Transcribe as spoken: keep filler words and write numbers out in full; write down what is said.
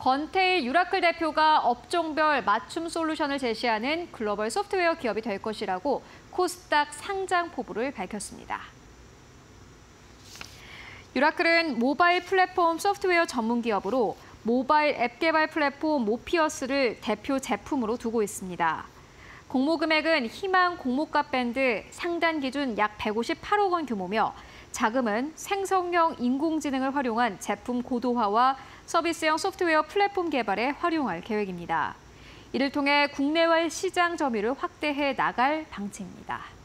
건테일 유라클 대표가 업종별 맞춤 솔루션을 제시하는 글로벌 소프트웨어 기업이 될 것이라고 코스닥 상장 포부를 밝혔습니다. 유라클은 모바일 플랫폼 소프트웨어 전문 기업으로 모바일 앱 개발 플랫폼 모피어스를 대표 제품으로 두고 있습니다. 공모 금액은 희망 공모가 밴드 상단 기준 약 백오십팔억 원 규모며 자금은 생성형 인공지능을 활용한 제품 고도화와 서비스형 소프트웨어 플랫폼 개발에 활용할 계획입니다. 이를 통해 국내외 시장 점유율을 확대해 나갈 방침입니다.